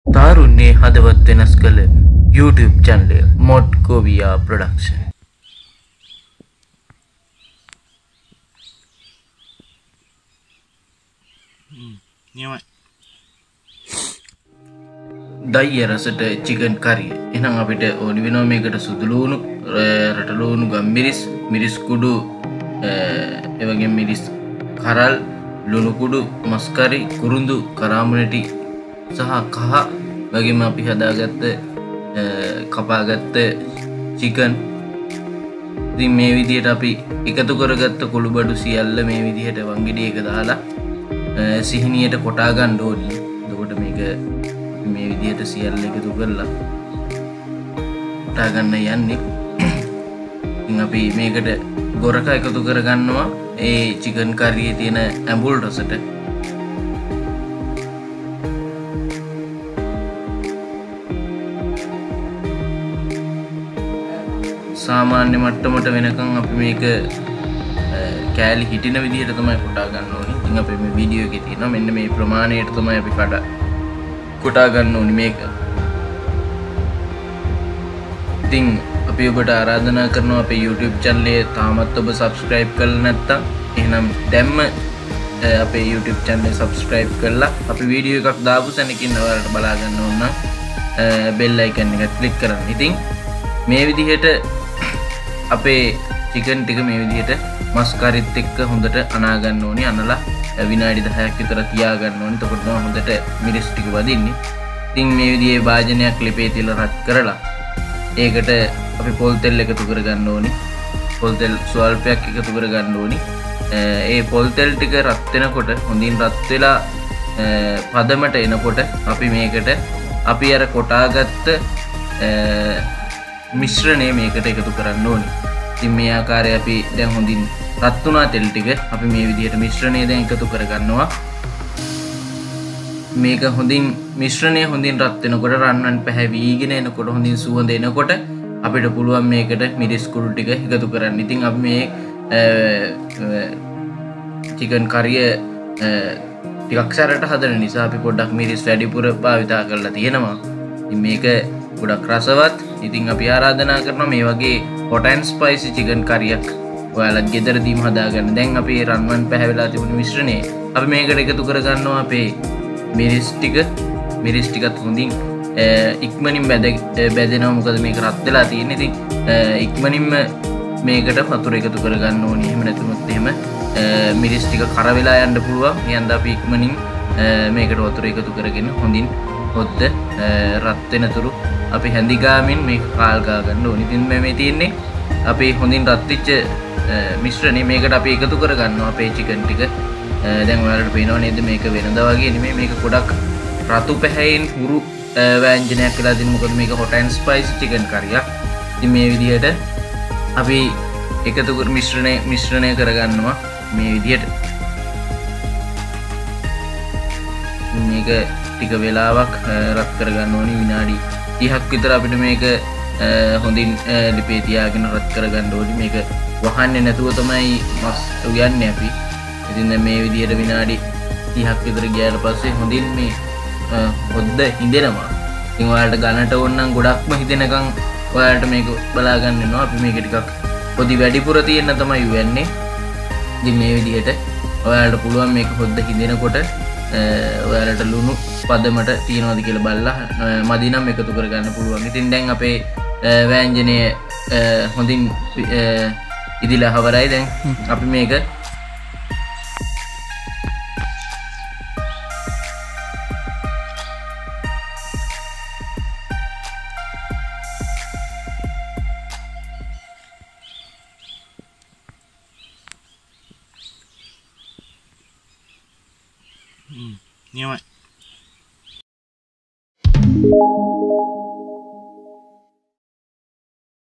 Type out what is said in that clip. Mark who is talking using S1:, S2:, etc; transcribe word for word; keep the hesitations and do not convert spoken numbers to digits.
S1: තාරුණ්‍යයේ හදවත් වෙනස් කළ YouTube channel මොඩ්කෝවියා ප්‍රොඩක්ෂන්.
S2: නියමයි.
S1: දයිය රසට චිකන් කරිය. එහෙනම් අපිට ඕනි වෙනවා මේකට සුදු ලුණු, රට ලුණු, ගම්මිරිස්, මිරිස් කුඩු, ඒ වගේම මිරිස් කරල්, ලුණු කුඩු, මස් කරි, කුරුඳු, කරාමුණටි සහ කහ වගේම අපි හදාගත්ත කපාගත්ත චිකන්. ඉතින් මේ විදිහට අපි එකතු කරගත්ත කුළුබඩු සියල්ල මේ විදිහට වංගෙඩියක දාලා සිහිනියට කොටා ගන්න ඕනේ. එතකොට මේක මේ විදිහට සියල්ල එකතු කරලා කොටා ගන්න යන්නේ. ඉතින් අපි මේකට ගොරක එකතු කරගන්නවා ඒ චිකන් කරියේ තියෙන ඇඹුල් රසට. සාමාන්‍ය මට්ටමට වෙනකන් අපි මේක කෑලි හිටින විදිහට තමයි කොටා ගන්න ඕනේ. ඉතින් අපි මේ වීඩියෝ එකේ තියෙනවා මෙන්න මේ ප්‍රමාණයට තමයි අපි කඩ කොටා ගන්න ඕනේ මේක. ඉතින් අපි ඔබට ආරාධනා කරනවා අපේ YouTube channel එක තාමත් ඔබ subscribe කරලා නැත්නම් එහෙනම් දැම්ම අපේ YouTube channel එක subscribe කරලා අපි වීඩියෝ එකක් දාපු සැනකින් ඔයාලට බලා ගන්න ඕන නම් bell icon එක click කරන්න. ඉතින් මේ විදිහට අපේ චිකන් ටික මේ විදිහට මස් කරිත් එක්ක හොඳට අනා ගන්න ඕනේ. අනලා විනාඩි දහයක් විතර තියා ගන්න ඕනේ. එතකොට තමයි හොඳට මිරිස් ටික වදින්නේ. ඉතින් මේ විදිහේ වාජනයක් ලිපේ තියලා රත් කරලා ඒකට අපි පොල් තෙල් එකතු කර ගන්න ඕනේ. පොල් තෙල් ස්වල්පයක් එකතු කර ගන්න ඕනේ. ඒ පොල් තෙල් ටික රත් වෙනකොට හොඳින් රත් වෙලා පදමට එනකොට අපි මේකට අපි අර කොටාගත්ත මිශ්‍රණය මේකට එකතු කරන්න ඕනේ. ඉතින් මේ ආකාරය අපි දැන් හොඳින් රත් වුණා තෙල් ටික අපි මේ විදිහට මිශ්‍රණය දැන් එකතු කරගන්නවා. මේක හොඳින් මිශ්‍රණය හොඳින් රත් වෙනකොට රන්වන් පැහැවිගෙන එනකොට හොඳින් සුවඳ එනකොට අපිට පුළුවන් මේකට මිරිස් කුඩු ටික එකතු කරන්න. ඉතින් අපි මේ චිකන් කරිය ටිකක් සැරට හදන නිසා අපි පොඩ්ඩක් මිරිස් වැඩිපුර භාවිතා කරලා තියෙනවා. ඉතින් මේක ගොඩක් රසවත්. ඉතින් අපි ආරාධනා කරනවා මේ වගේ hot and spicy chicken කරියක් ඔයාලත් ගෙදරදීම හදාගන්න. දැන් අපි රන්වන් පැහැවිලා තිබුණු මිශ්‍රණය අපි මේකට එකතු කරගන්නවා අපේ මිරිස් ටික. මිරිස් ටිකත් හොඳින් ඉක්මනින් බැද බැදෙනවා මොකද මේක රත් වෙලා තියෙන්නේ. ඉතින් ඉක්මනින්ම මේකට වතුර එකතු කරගන්න ඕනේ. එහෙම නැතුනොත් එහෙම මිරිස් ටික කර වෙලා යන්න පුළුවන්. එහෙනම් අපි ඉක්මනින් මේකට වතුර එකතු කරගෙන හොඳින් හොද්ද රත් වෙනතුරු අපි හැඳි ගාමින් මේක කාල් ගා ගන්න ඕනේ. ඉතින් මේ තියෙන්නේ අපි හොඳින් රත් වෙච්ච මිශ්‍රණය මේකට අපි එකතු කරගන්නවා අපේ චිකන් ටික. දැන් ඔයාලට පේනව නේද මේක වෙනදා වගේ නෙමෙයි. මේක ගොඩක් රතු පැහැයෙන් පුරු ව්‍යංජනයක් කියලා දෙන්න. මොකද මේක hot and spicy chicken කරියක්. ඉතින් මේ විදිහට අපි එකතු කර මිශ්‍රණය මිශ්‍රණය කරගන්නවා මේ විදිහට. මේක ටික වෙලාවක් රත් කරගන්න ඕනේ. විනාඩි තිහක් විතර අපිට මේක හොඳින් ලිපේ තියාගෙන රත් කරගන්න ඕනේ. මේක වහන්නේ නැතුව තමයි මස් උයන්නේ අපි. ඉතින් මේ විදිහට විනාඩි තිහක් විතර ගියාට පස්සේ හොඳින් මේ හොද්ද හිඳෙනවා. ඉතින් ඔයාලට ගන්නට ඕන නම් ගොඩක්ම හිතෙනකන් ඔයාලට මේක බලා ගන්න වෙනවා. අපි මේක ටිකක් පොඩි වැඩිපුර තියෙන තමයි උයන්නේ. ඉතින් මේ විදිහට ඔයාලට පුළුවන් මේක හොද්ද හිඳෙනකොට ඔයාලට ලුණු පදමට තියනවාද කියලා බලලා මදි නම් එකතු කරගන්න පුළුවන්. ඉතින් දැන් අපේ ව්‍යංජනය හොඳින් ඉදිලා හවරයි. දැන් අපි මේක
S2: නියමයි.